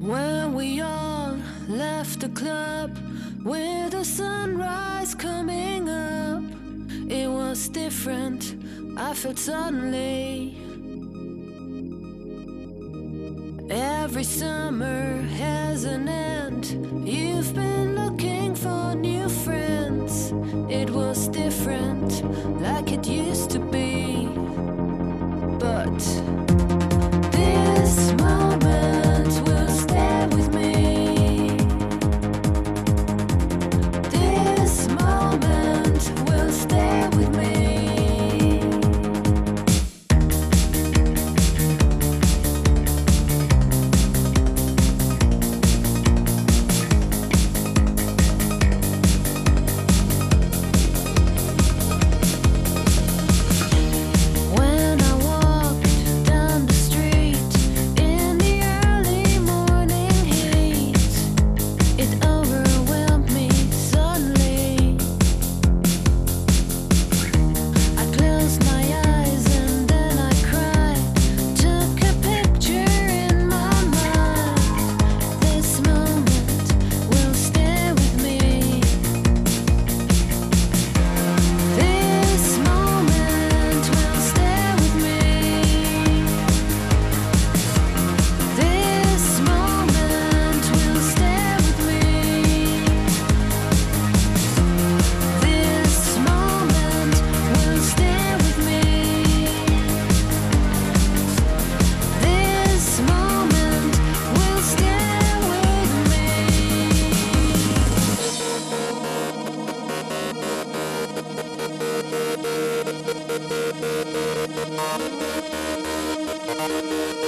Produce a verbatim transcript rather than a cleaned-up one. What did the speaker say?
When we all left the club with the sunrise coming up, it was different, I felt suddenly. Every summer has an end. You've been looking for new friends. It was different, like it used to be. But this moment will stay with me. This moment will stay with me. Thank you.